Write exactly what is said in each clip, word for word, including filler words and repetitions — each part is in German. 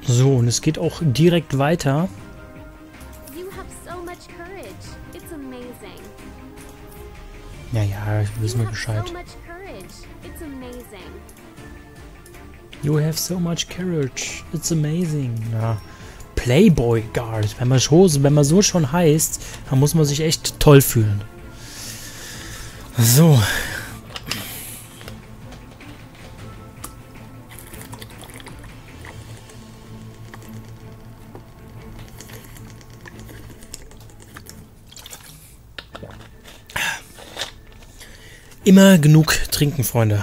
So, und es geht auch direkt weiter. Ja, ja, wissen wir Bescheid. You have so much courage. It's amazing. Ja. Playboy Guard. Wenn man, schon, wenn man so schon heißt, dann muss man sich echt toll fühlen. So. Immer genug trinken, Freunde.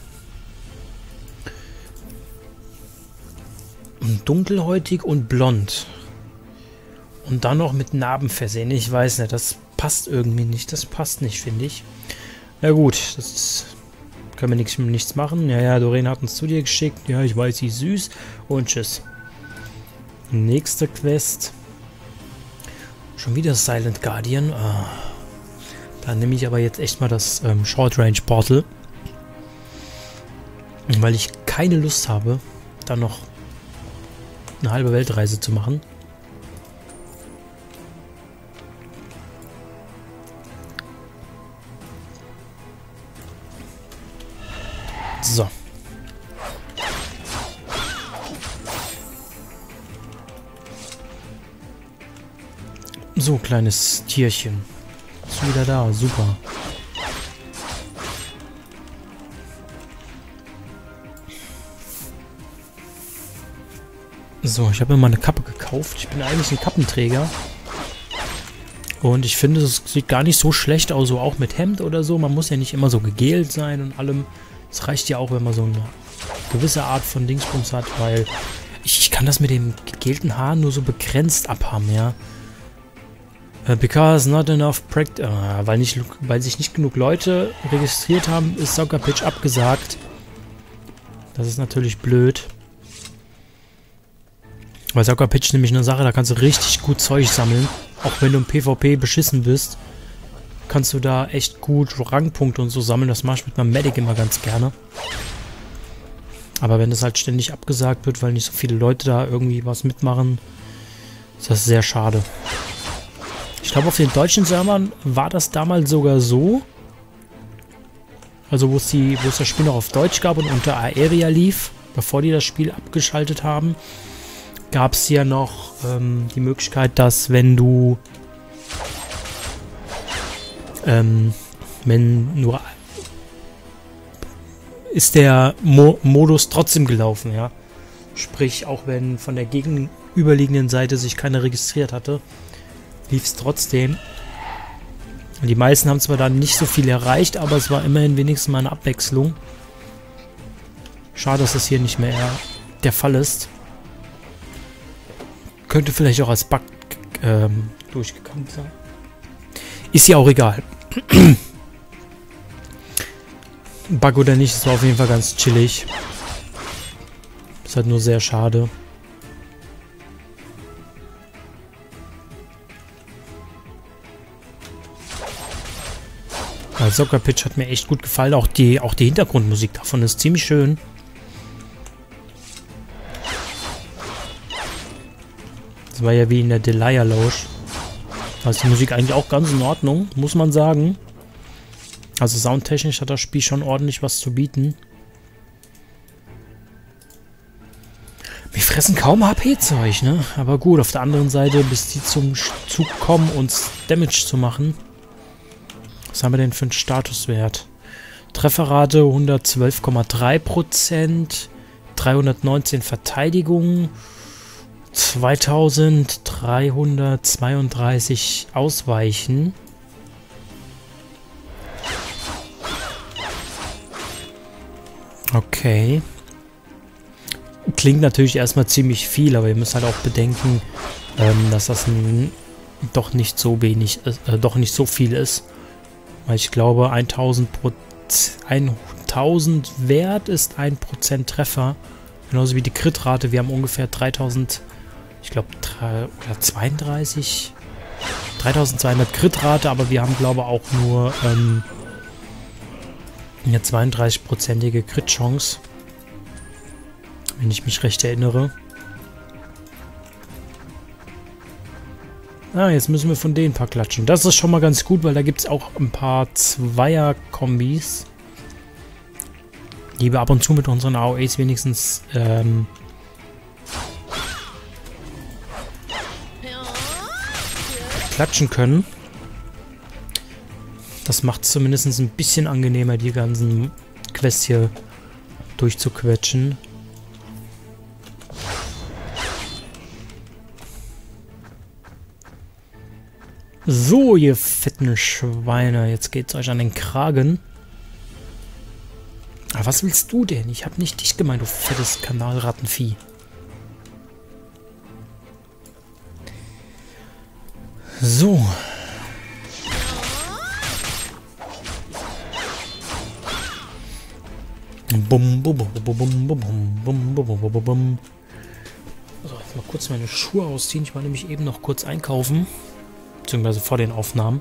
Dunkelhäutig und blond. Und dann noch mit Narben versehen. Ich weiß nicht, das passt irgendwie nicht. Das passt nicht, finde ich. Na gut, das ist, können wir nichts, nichts machen. Ja, ja, Doreen hat uns zu dir geschickt. Ja, ich weiß, sie ist süß. Und tschüss. Nächste Quest. Schon wieder Silent Guardian. Ah. Dann nehme ich aber jetzt echt mal das ähm, Short Range Portal. Weil ich keine Lust habe, dann noch eine halbe Weltreise zu machen. So. So, kleines Tierchen. Ist wieder da, super. So, ich habe mir mal eine Kappe gekauft. Ich bin eigentlich ein Kappenträger. Und ich finde, es sieht gar nicht so schlecht aus, so auch mit Hemd oder so. Man muss ja nicht immer so gegelt sein und allem. Es reicht ja auch, wenn man so eine gewisse Art von Dingsbums hat, weil ich, ich kann das mit dem gegelten Haar nur so begrenzt abhaben, ja. Uh, because not enough practice. Uh, weil, nicht, weil sich nicht genug Leute registriert haben, ist Soccer Pitch abgesagt. Das ist natürlich blöd. Weil Soccer Pitch nämlich eine Sache, da kannst du richtig gut Zeug sammeln. Auch wenn du im PvP beschissen bist, kannst du da echt gut Rangpunkte und so sammeln. Das mache ich mit meinem Medic immer ganz gerne. Aber wenn das halt ständig abgesagt wird, weil nicht so viele Leute da irgendwie was mitmachen, ist das sehr schade. Ich glaube, auf den deutschen Servern war das damals sogar so. Also wo es die, wo es das Spiel noch auf Deutsch gab und unter Aeria lief, bevor die das Spiel abgeschaltet haben, gab es ja noch ähm, die Möglichkeit, dass wenn du ähm, wenn nur ist der Mo Modus trotzdem gelaufen, ja. Sprich, auch wenn von der gegenüberliegenden Seite sich keiner registriert hatte, lief es trotzdem. Und die meisten haben zwar dann nicht so viel erreicht, aber es war immerhin wenigstens mal eine Abwechslung. Schade, dass das hier nicht mehr der Fall ist. Könnte vielleicht auch als Bug ähm, durchgekommen sein. Ist ja auch egal. Bug oder nicht, es war auf jeden Fall ganz chillig. Ist halt nur sehr schade. Soccer Pitch hat mir echt gut gefallen. Auch die, auch die Hintergrundmusik davon ist ziemlich schön. Das war ja wie in der Delia Lounge. Da ist die Musik eigentlich auch ganz in Ordnung, muss man sagen. Also soundtechnisch hat das Spiel schon ordentlich was zu bieten. Wir fressen kaum H P-Zeug, ne? Aber gut, auf der anderen Seite, bis die zum Zug kommen, uns Damage zu machen. Was haben wir denn für einen Statuswert? Trefferrate hundertzwölf Komma drei Prozent, dreihundertneunzehn Verteidigung, zweitausenddreihundertzweiunddreißig Ausweichen. Okay. Klingt natürlich erstmal ziemlich viel, aber ihr müsst halt auch bedenken, ähm, dass das ein, doch nicht so wenig ist, äh, doch nicht so viel ist. Weil ich glaube, tausend Wert ist ein Prozent Treffer. Genauso wie die Crit-Rate. Wir haben ungefähr dreitausend, ich glaube, oder zweiunddreißig, dreitausendzweihundert Crit-Rate, aber wir haben, glaube ich, auch nur ähm, eine zweiunddreißig-prozentige Crit-Chance. Wenn ich mich recht erinnere. Ah, jetzt müssen wir von denen ein paar klatschen. Das ist schon mal ganz gut, weil da gibt es auch ein paar Zweier-Kombis, die wir ab und zu mit unseren A O Es wenigstens ähm, klatschen können. Das macht es zumindest ein bisschen angenehmer, die ganzen Quests hier durchzuquetschen. So, ihr fetten Schweine, jetzt geht's euch an den Kragen. Aber was willst du denn? Ich hab nicht dich gemeint, du fettes Kanalrattenvieh. So. Bum, bum, bum, bum, bum, bum, bum, bum, bum, bum. So, jetzt mal kurz meine Schuhe ausziehen. Ich war nämlich eben noch kurz einkaufen. Beziehungsweise vor den Aufnahmen.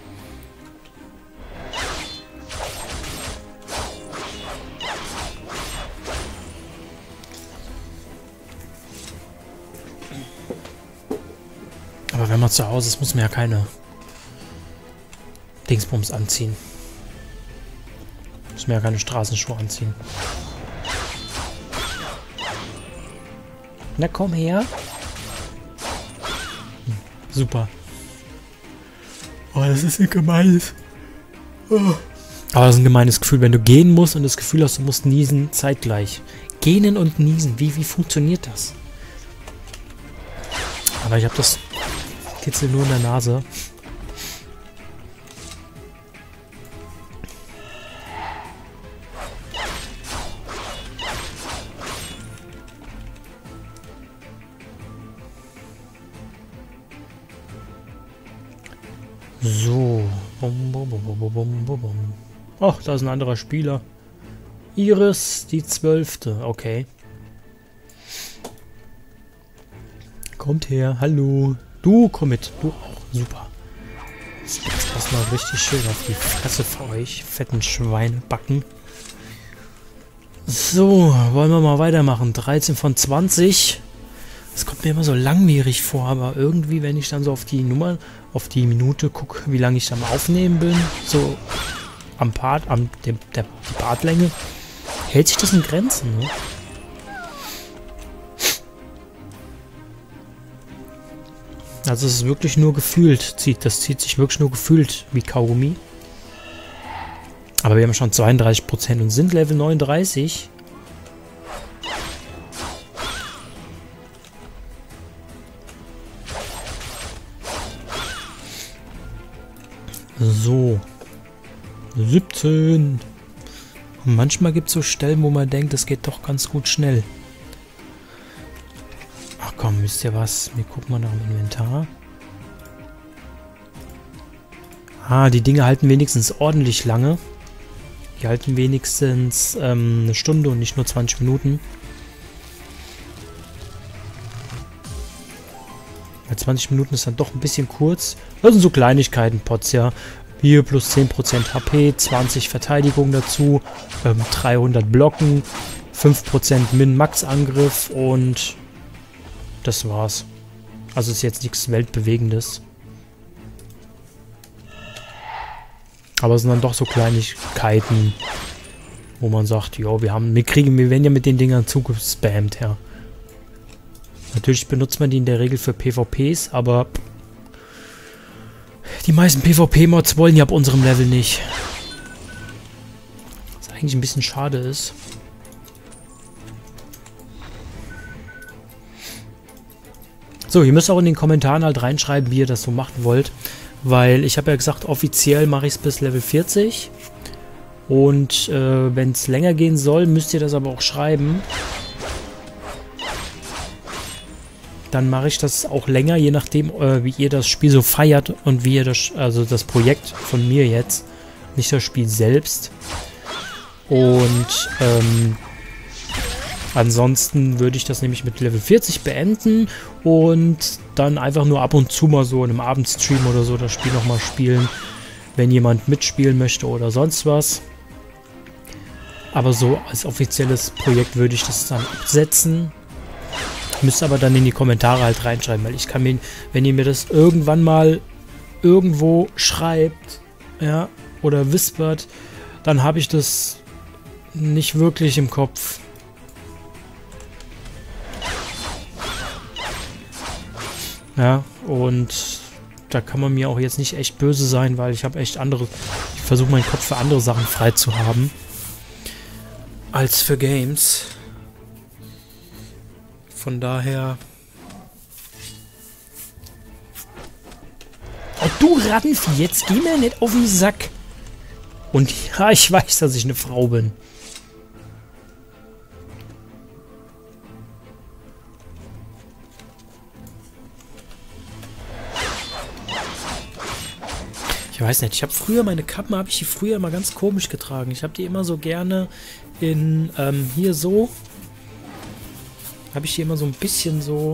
Aber wenn man zu Hause ist, muss man ja keine Dingsbums anziehen. Muss man ja keine Straßenschuhe anziehen. Na komm her. Hm, super. Oh, das ist ein gemeines. Oh. Aber das ist ein gemeines Gefühl, wenn du gehen musst und das Gefühl hast, du musst niesen zeitgleich. Gähnen und niesen, wie, wie funktioniert das? Aber ich habe das Kitzel nur in der Nase. So. Bum, bum, bum, bum, bum, bum, bum. Ach, da ist ein anderer Spieler. Iris, die Zwölfte. Okay. Kommt her. Hallo. Du, komm mit. Du auch. Super. Jetzt gibt's erstmal richtig schön auf die Fresse für euch. Fetten Schweinebacken. So, wollen wir mal weitermachen. dreizehn von zwanzig. Das kommt mir immer so langwierig vor, aber irgendwie, wenn ich dann so auf die Nummer, auf die Minute gucke, wie lange ich am Aufnehmen bin, so am Part, am dem, der die Partlänge, hält sich das in Grenzen, ne? Also es ist wirklich nur gefühlt, zieht, das zieht sich wirklich nur gefühlt wie Kaugummi. Aber wir haben schon zweiunddreißig Prozent und sind Level neununddreißig. So. siebzehn. Und manchmal gibt es so Stellen, wo man denkt, das geht doch ganz gut schnell. Ach komm, wisst ihr was? Wir gucken mal nach dem Inventar. Ah, die Dinge halten wenigstens ordentlich lange. Die halten wenigstens ähm, eine Stunde und nicht nur zwanzig Minuten. Bei zwanzig Minuten ist dann doch ein bisschen kurz. Das sind so Kleinigkeiten, Pots, ja. Hier plus zehn Prozent H P, zwanzig Verteidigung dazu, ähm, dreihundert Blocken, fünf Prozent Min-Max-Angriff und das war's. Also ist jetzt nichts Weltbewegendes. Aber es sind dann doch so Kleinigkeiten, wo man sagt, jo, wir haben, wir kriegen, wir werden ja mit den Dingern zugespammt, ja. Natürlich benutzt man die in der Regel für PvPs, aber die meisten PvP-Mods wollen ja ab unserem Level nicht. Was eigentlich ein bisschen schade ist. So, ihr müsst auch in den Kommentaren halt reinschreiben, wie ihr das so machen wollt. Weil ich habe ja gesagt, offiziell mache ich es bis Level vierzig. Und äh, wenn es länger gehen soll, müsst ihr das aber auch schreiben. Dann mache ich das auch länger, je nachdem, äh, wie ihr das Spiel so feiert und wie ihr das, also das Projekt von mir jetzt, nicht das Spiel selbst. Und ähm, ansonsten würde ich das nämlich mit Level vierzig beenden und dann einfach nur ab und zu mal so in einem Abendstream oder so das Spiel nochmal spielen, wenn jemand mitspielen möchte oder sonst was. Aber so als offizielles Projekt würde ich das dann absetzen. Müsst aber dann in die Kommentare halt reinschreiben, weil ich kann mir, wenn ihr mir das irgendwann mal irgendwo schreibt, ja, oder whispert, dann habe ich das nicht wirklich im Kopf. Ja, und da kann man mir auch jetzt nicht echt böse sein, weil ich habe echt andere, ich versuche meinen Kopf für andere Sachen frei zu haben, als für Games. Von daher... Oh, du Rattenvieh, jetzt geh mir nicht auf den Sack. Und ja, ich weiß, dass ich eine Frau bin. Ich weiß nicht, ich habe früher meine Kappen, habe ich die früher immer ganz komisch getragen. Ich habe die immer so gerne in, ähm, hier so... Habe ich die immer so ein bisschen so...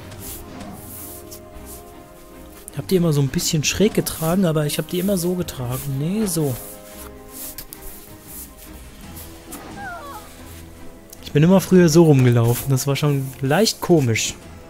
Ich habe die immer so ein bisschen schräg getragen, aber ich habe die immer so getragen. Nee, so. Ich bin immer früher so rumgelaufen. Das war schon leicht komisch.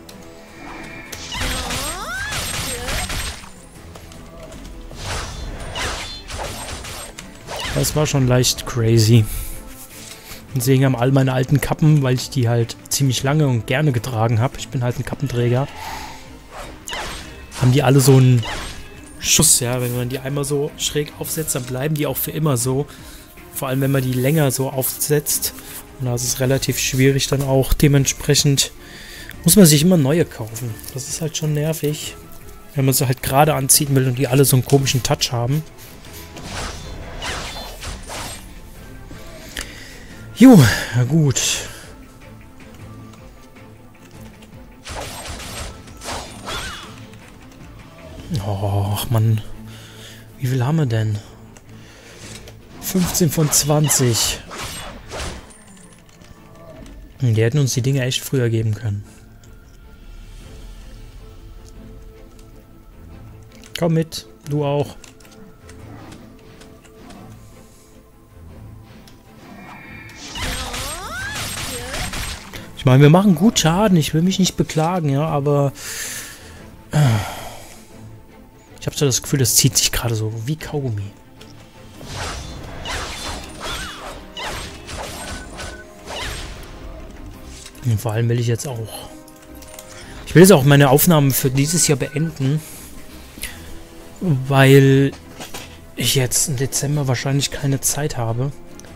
Das war schon leicht crazy. Deswegen haben all meine alten Kappen, weil ich die halt ziemlich lange und gerne getragen habe, ich bin halt ein Kappenträger, haben die alle so einen Schuss, ja, wenn man die einmal so schräg aufsetzt, dann bleiben die auch für immer so. Vor allem, wenn man die länger so aufsetzt. Und da ist es relativ schwierig dann auch. Dementsprechend muss man sich immer neue kaufen. Das ist halt schon nervig, wenn man sie halt gerade anziehen will und die alle so einen komischen Touch haben. Jo, na gut. Och, Mann. Wie viel haben wir denn? fünfzehn von zwanzig. Die hätten uns die Dinge echt früher geben können. Komm mit, du auch. Ich meine, wir machen gut Schaden, ich will mich nicht beklagen, ja, aber äh, ich habe so das Gefühl, das zieht sich gerade so wie Kaugummi. Und vor allem will ich jetzt auch... Ich will jetzt auch meine Aufnahmen für dieses Jahr beenden, weil ich jetzt im Dezember wahrscheinlich keine Zeit habe.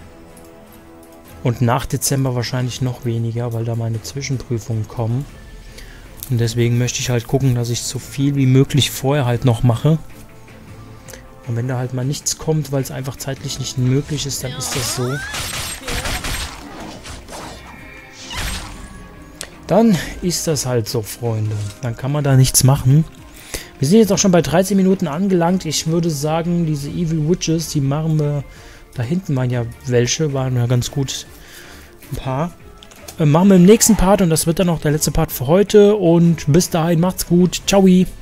Und nach Dezember wahrscheinlich noch weniger, weil da meine Zwischenprüfungen kommen. Und deswegen möchte ich halt gucken, dass ich so viel wie möglich vorher halt noch mache. Und wenn da halt mal nichts kommt, weil es einfach zeitlich nicht möglich ist, dann ist das so. Dann ist das halt so, Freunde. Dann kann man da nichts machen. Wir sind jetzt auch schon bei dreizehn Minuten angelangt. Ich würde sagen, diese Evil Witches, die machen wir... Da hinten waren ja welche, waren ja ganz gut ein paar. Äh, machen wir im nächsten Part und das wird dann auch der letzte Part für heute. Und bis dahin, macht's gut. Ciao.